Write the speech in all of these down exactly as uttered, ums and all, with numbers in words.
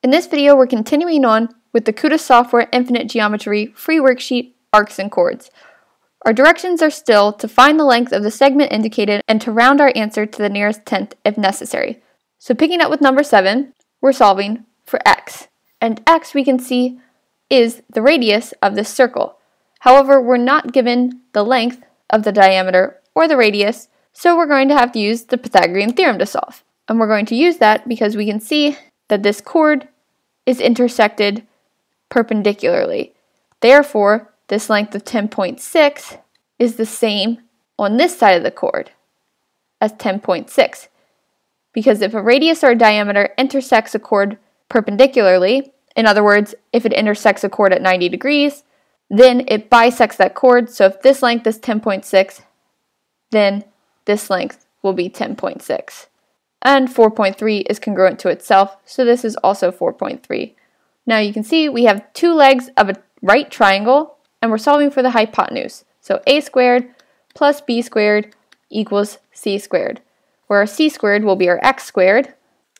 In this video, we're continuing on with the KutaSoftware Infinite Geometry free worksheet, Arcs and Chords. Our directions are still to find the length of the segment indicated and to round our answer to the nearest tenth if necessary. So picking up with number seven, we're solving for x. And x, we can see, is the radius of this circle. However, we're not given the length of the diameter or the radius, so we're going to have to use the Pythagorean theorem to solve. And we're going to use that because we can see that this chord is intersected perpendicularly. Therefore, this length of ten point six is the same on this side of the chord as ten point six. Because if a radius or a diameter intersects a chord perpendicularly, in other words, if it intersects a chord at ninety degrees, then it bisects that chord. So if this length is ten point six, then this length will be ten point six. And four point three is congruent to itself, so this is also four point three. Now you can see we have two legs of a right triangle, and we're solving for the hypotenuse. So a squared plus b squared equals c squared, where our c squared will be our x squared,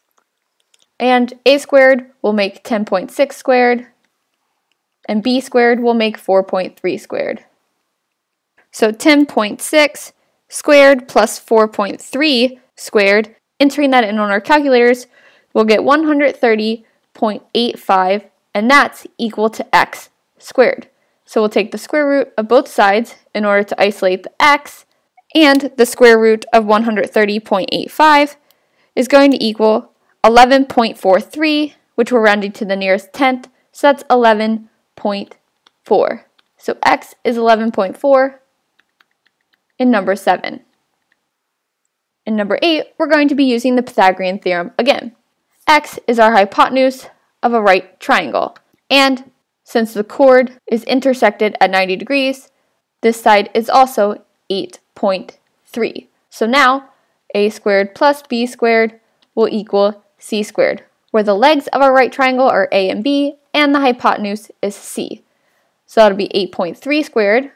and a squared will make ten point six squared, and b squared will make four point three squared. So ten point six squared plus four point three squared, entering that in on our calculators, we'll get one hundred thirty point eight five, and that's equal to x squared. So we'll take the square root of both sides in order to isolate the x, and the square root of one hundred thirty point eight five is going to equal eleven point four three, which we're rounding to the nearest tenth, so that's eleven point four. So x is eleven point four in number seven. In number eight, we're going to be using the Pythagorean theorem again. X is our hypotenuse of a right triangle, and since the chord is intersected at ninety degrees, this side is also eight point three. So now, a squared plus b squared will equal c squared, where the legs of our right triangle are a and b, and the hypotenuse is c. So that'll be eight point three squared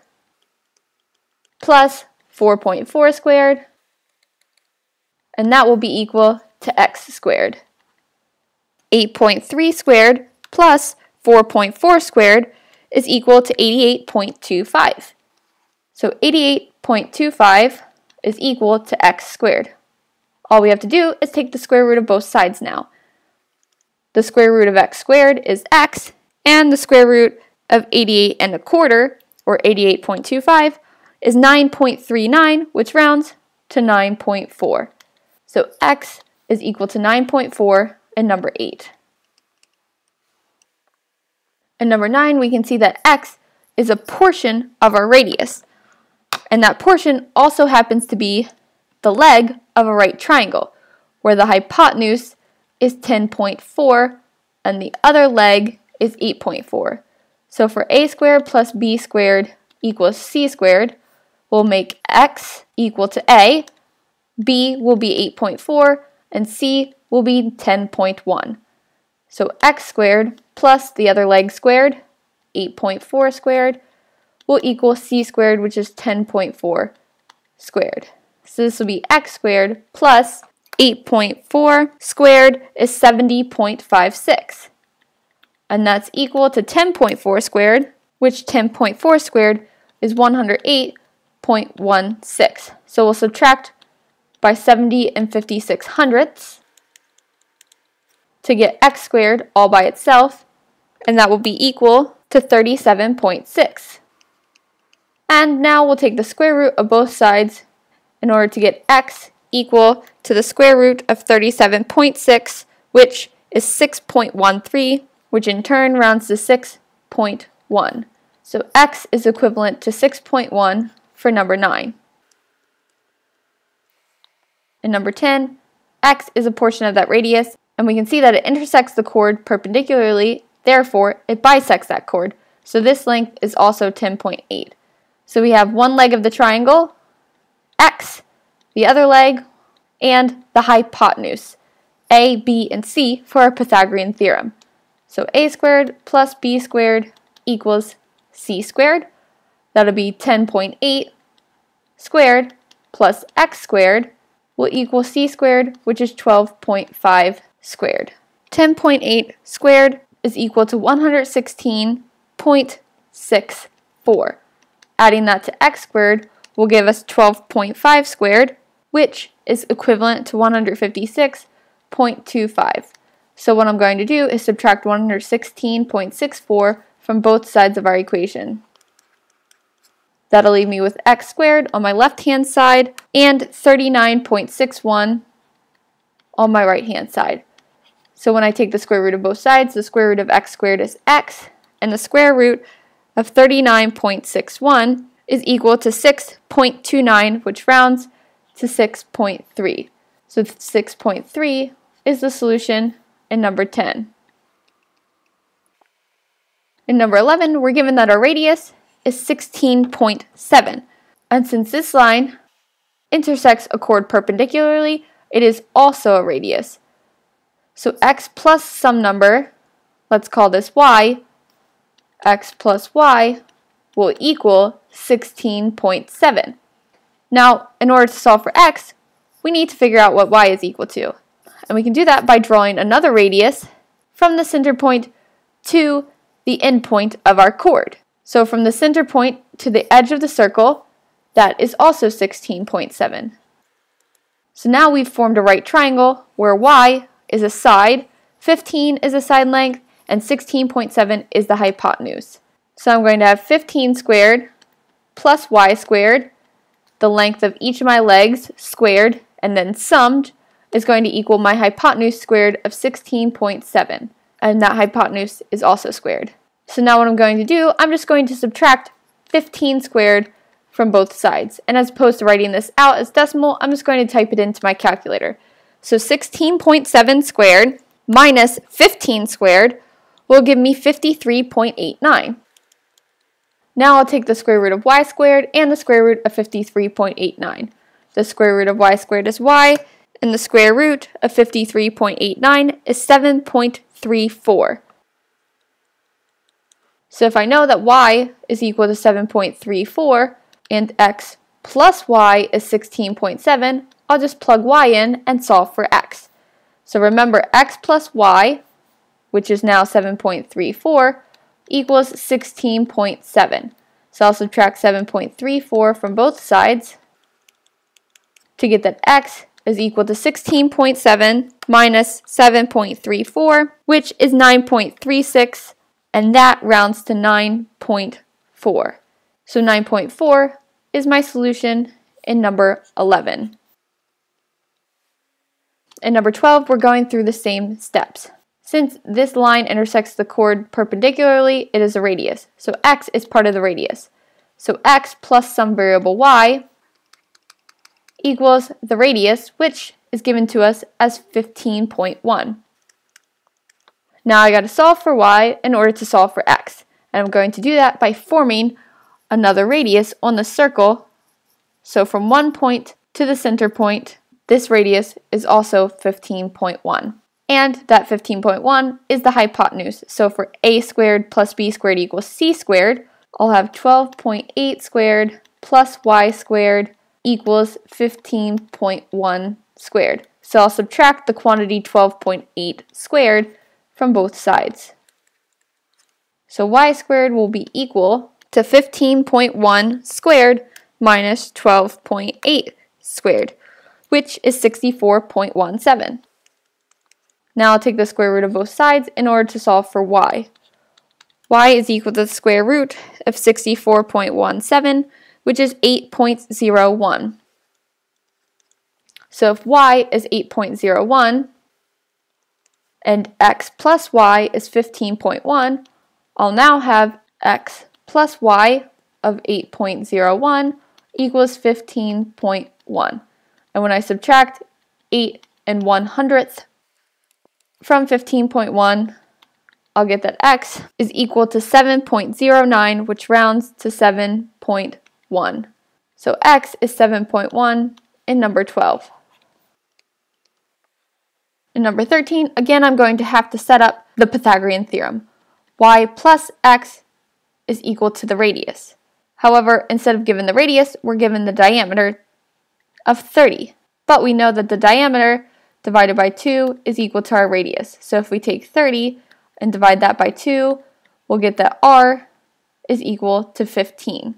plus four point four squared, and that will be equal to x squared. eight point three squared plus four point four squared is equal to eighty-eight point two five. So eighty-eight point two five is equal to x squared. All we have to do is take the square root of both sides now. The square root of x squared is x, and the square root of eighty-eight and a quarter, or eighty-eight point two five, is nine point three nine, which rounds to nine point four. So x is equal to nine point four in number eight. In number nine, we can see that x is a portion of our radius, and that portion also happens to be the leg of a right triangle, where the hypotenuse is ten point four and the other leg is eight point four. So for a squared plus b squared equals c squared, we'll make x equal to a, b will be eight point four, and c will be ten point one. So x squared plus the other leg squared, eight point four squared, will equal c squared, which is ten point four squared. So this will be x squared plus eight point four squared is seventy point five six. And that's equal to ten point four squared, which ten point four squared is one hundred eight point one six. So we'll subtract by seventy and fifty-six hundredths to get x squared all by itself, and that will be equal to thirty-seven point six. And now we'll take the square root of both sides in order to get x equal to the square root of thirty-seven point six, which is six point one three, which in turn rounds to six point one. So x is equivalent to six point one for number nine. In number ten, x is a portion of that radius, and we can see that it intersects the chord perpendicularly, therefore it bisects that chord. So this length is also ten point eight. So we have one leg of the triangle, x, the other leg, and the hypotenuse, a, b, and c, for our Pythagorean theorem. So a squared plus b squared equals c squared. That'll be ten point eight squared plus x squared will equal c squared, which is twelve point five squared. ten point eight squared is equal to one hundred sixteen point six four. Adding that to x squared will give us twelve point five squared, which is equivalent to one hundred fifty-six point two five. So what I'm going to do is subtract one hundred sixteen point six four from both sides of our equation. That'll leave me with x squared on my left-hand side and thirty-nine point six one on my right-hand side. So when I take the square root of both sides, the square root of x squared is x, and the square root of thirty-nine point six one is equal to six point two nine, which rounds to six point three. So six point three is the solution in number ten. In number eleven, we're given that our radius is sixteen point seven. And since this line intersects a chord perpendicularly, it is also a radius. So x plus some number, let's call this y, x plus y will equal sixteen point seven. Now, in order to solve for x, we need to figure out what y is equal to. And we can do that by drawing another radius from the center point to the end point of our chord. So from the center point to the edge of the circle, that is also sixteen point seven. So now we've formed a right triangle where y is a side, fifteen is a side length, and sixteen point seven is the hypotenuse. So I'm going to have fifteen squared plus y squared, the length of each of my legs squared, and then summed is going to equal my hypotenuse squared of sixteen point seven. And that hypotenuse is also squared. So now what I'm going to do, I'm just going to subtract fifteen squared from both sides. And as opposed to writing this out as decimal, I'm just going to type it into my calculator. So sixteen point seven squared minus fifteen squared will give me fifty-three point eight nine. Now I'll take the square root of y squared and the square root of fifty-three point eight nine. The square root of y squared is y, and the square root of fifty-three point eight nine is seven point three four. So if I know that y is equal to seven point three four and x plus y is sixteen point seven, I'll just plug y in and solve for x. So remember, x plus y, which is now seven point three four, equals sixteen point seven. So I'll subtract seven point three four from both sides to get that x is equal to sixteen point seven minus seven point three four, which is nine point three six, and that rounds to nine point four. So nine point four is my solution in number eleven. In number twelve, we're going through the same steps. Since this line intersects the chord perpendicularly, it is a radius. So x is part of the radius. So x plus some variable y equals the radius, which is given to us as fifteen point one. Now I got to solve for y in order to solve for x. And I'm going to do that by forming another radius on the circle. So from one point to the center point, this radius is also fifteen point one. And that fifteen point one is the hypotenuse. So for a squared plus b squared equals c squared, I'll have twelve point eight squared plus y squared equals fifteen point one squared. So I'll subtract the quantity twelve point eight squared from both sides. So y squared will be equal to fifteen point one squared minus twelve point eight squared, which is sixty-four point one seven. Now I'll take the square root of both sides in order to solve for y. Y is equal to the square root of sixty-four point one seven, which is eight point zero one. So if y is eight point zero one and x plus y is fifteen point one, I'll now have x plus y of eight point zero one equals fifteen point one. And when I subtract eight and one hundredth from fifteen point one, I'll get that x is equal to seven point zero nine, which rounds to seven point one. So x is seven point one in number twelve. In number thirteen, again, I'm going to have to set up the Pythagorean theorem. Y plus x is equal to the radius. However, instead of given the radius, we're given the diameter of thirty. But we know that the diameter divided by two is equal to our radius. So if we take thirty and divide that by two, we'll get that r is equal to fifteen.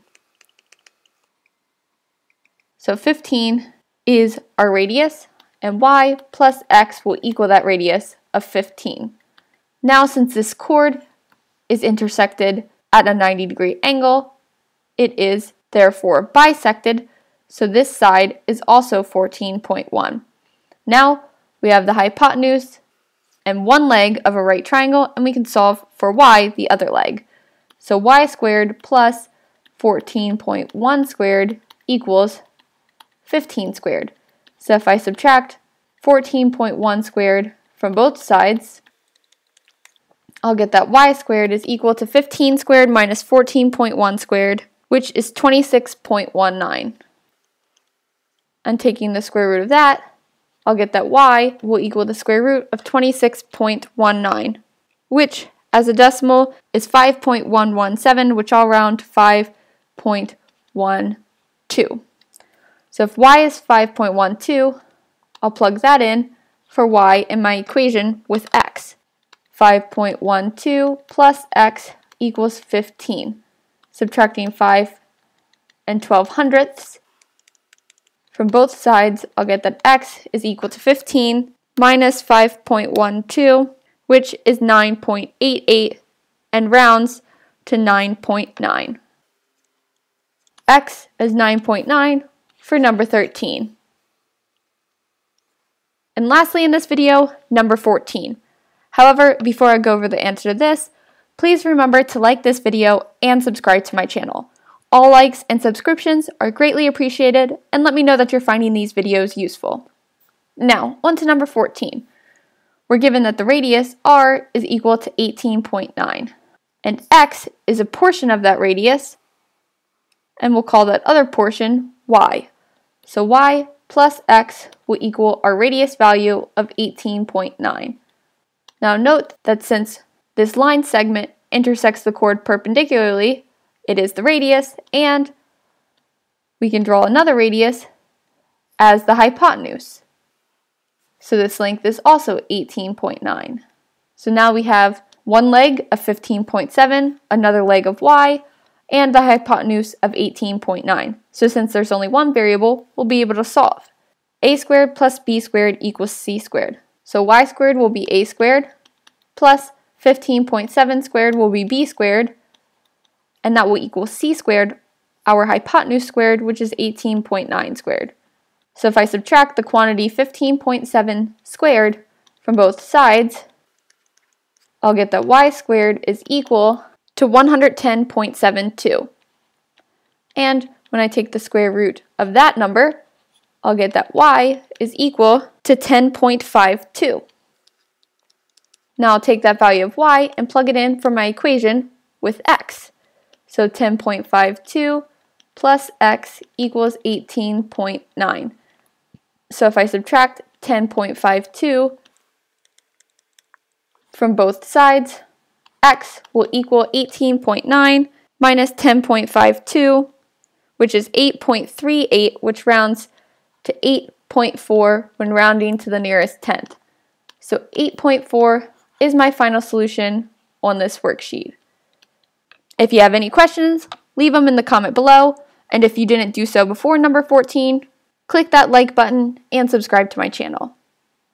So fifteen is our radius, and y plus x will equal that radius of fifteen. Now, since this chord is intersected at a ninety degree angle, it is therefore bisected, so this side is also fourteen point one. Now we have the hypotenuse and one leg of a right triangle, and we can solve for y, the other leg. So y squared plus fourteen point one squared equals fifteen squared. So if I subtract fourteen point one squared from both sides, I'll get that y squared is equal to fifteen squared minus fourteen point one squared, which is twenty-six point one nine. And taking the square root of that, I'll get that y will equal the square root of twenty-six point one nine, which as a decimal is five point one one seven, which I'll round to five point one two. So if y is five point one two, I'll plug that in for y in my equation with x. five point one two plus x equals fifteen. Subtracting five and twelve hundredths from both sides, I'll get that x is equal to fifteen minus five point one two, which is nine point eight eight, and rounds to nine point nine. X is nine point nine for number thirteen. And lastly in this video, number fourteen. However, before I go over the answer to this, please remember to like this video and subscribe to my channel. All likes and subscriptions are greatly appreciated, and let me know that you're finding these videos useful. Now, on to number fourteen. We're given that the radius r is equal to eighteen point nine, and x is a portion of that radius, and we'll call that other portion y. So y plus x will equal our radius value of eighteen point nine. Now note that since this line segment intersects the chord perpendicularly, it is the radius, and we can draw another radius as the hypotenuse. So this length is also eighteen point nine. So now we have one leg of fifteen point seven, another leg of y, and the hypotenuse of eighteen point nine. So since there's only one variable, we'll be able to solve. A squared plus b squared equals c squared. So y squared will be a squared plus fifteen point seven squared will be b squared, and that will equal c squared, our hypotenuse squared, which is eighteen point nine squared. So if I subtract the quantity fifteen point seven squared from both sides, I'll get that y squared is equal to one hundred ten point seven two. And when I take the square root of that number, I'll get that y is equal to ten point five two. Now I'll take that value of y and plug it in for my equation with x. So ten point five two plus x equals eighteen point nine. So if I subtract ten point five two from both sides, x will equal eighteen point nine minus ten point five two, which is eight point three eight, which rounds to eight point four when rounding to the nearest tenth. So eight point four is my final solution on this worksheet. If you have any questions, leave them in the comment below, and if you didn't do so before number fourteen, click that like button and subscribe to my channel.